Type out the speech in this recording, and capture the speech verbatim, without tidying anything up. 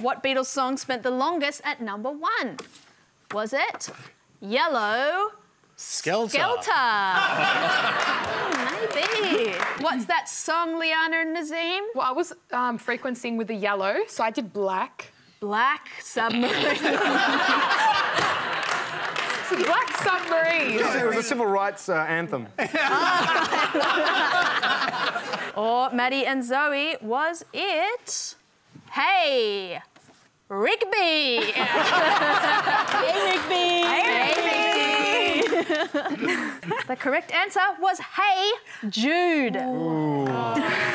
What Beatles song spent the longest at number one? Was it Yellow Skelter? Skelter. oh, maybe. What's that song, Liana and Nazim? Well, I was um, frequencing with the yellow, so I did Black. Black Submarine. It's a Black Submarine. It was a civil rights uh, anthem. Or Maddie and Zoe, was it Hey Rigby? Hey Rigby. Hey Rigby. The correct answer was Hey Jude. Ooh.